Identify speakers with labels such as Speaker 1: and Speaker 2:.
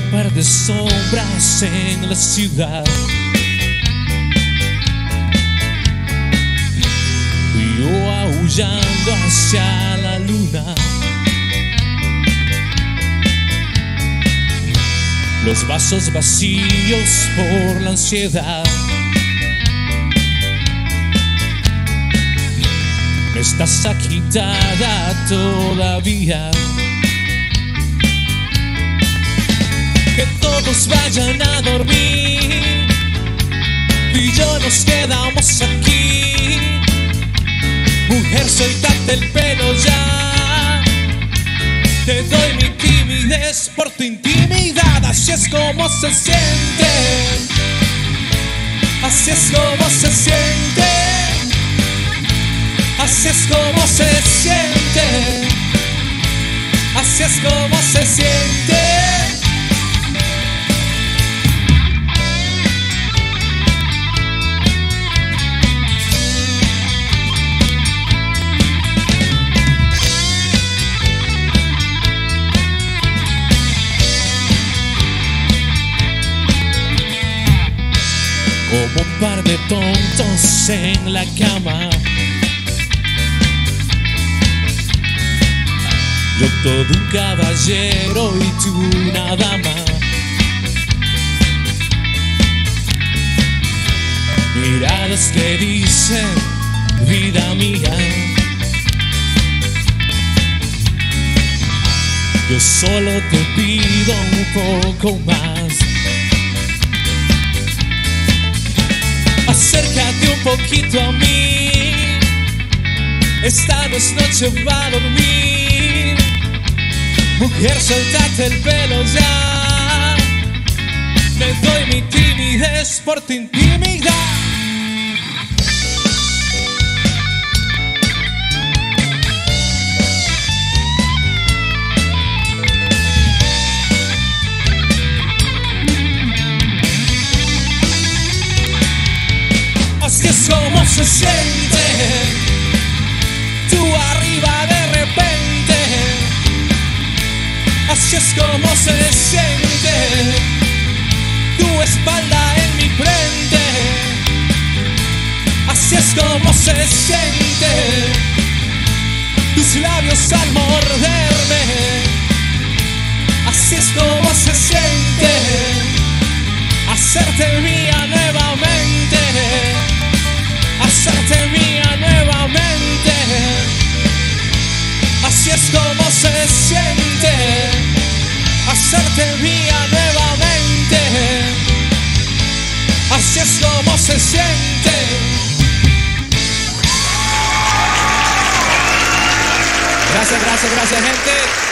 Speaker 1: par de sombras en la ciudad. Fui yo aullando hacia la luna. Los vasos vacíos por la ansiedad. No estás agitada todavía. Que todos vayan a dormir y yo nos quedamos aquí. Mujer, soltate el pelo ya. Te doy mi timidez por tu intimidad. Así es como se siente. Así es como se siente. Así es como se siente. Así es como se siente. Como un par de tontos en la cama. Yo todo un caballero y tú una dama. Miradas que dicen, vida mía. Yo solo te pido un poco más. Acércate un poquito a mí. Esta no es noche para dormir. Mujer, soltate el pelo ya. Te doy mi timidez por tu intimidad. Así es como se siente. Tú arriba de repente. Así es como se siente. Tu espalda en mi frente. Así es como se siente. Tus labios al morderme. Así es como se siente. Hacerte mía nuevamente. Hacerte mía nuevamente. Así es como se siente. Hacerte mía nuevamente. Así es como se siente. Gracias, gente.